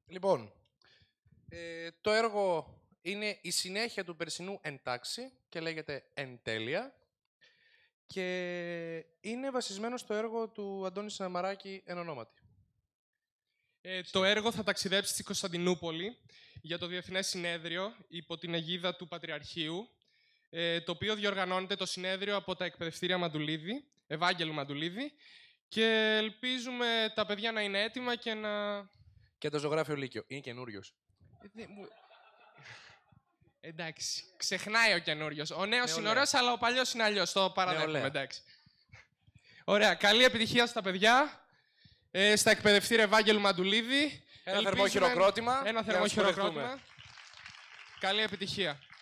Λοιπόν, το έργο είναι η συνέχεια του περσινού Εν τάξη και λέγεται Εν τέλεια και είναι βασισμένο στο έργο του Αντώνη Συναμαράκη Εν ονόματι. Το έργο θα ταξιδέψει στη Κωνσταντινούπολη για το Διεθνές Συνέδριο υπό την αιγίδα του Πατριαρχείου, το οποίο διοργανώνεται το συνέδριο από τα εκπαιδευτήρια Μαντουλίδη, Ευάγγελου Μαντουλίδη, και ελπίζουμε τα παιδιά να είναι έτοιμα και να... Και το ζωγράφιο Λύκειο. Είναι καινούριος. Εντάξει, ξεχνάει ο καινούριος. Ο νέος είναι Νεολαία. ωραίος, αλλά ο παλιός είναι αλλιώς. Το παραδέχομαι, Νεολαία. εντάξει. Ωραία, καλή επιτυχία στα παιδιά. Στα εκπαιδευτήρια Ευάγγελου Μαντουλίδη. Ένα θερμό χειροκρότημα. Ένα για θερμό να τους υποδεχτούμε. χειροκρότημα. Καλή επιτυχία.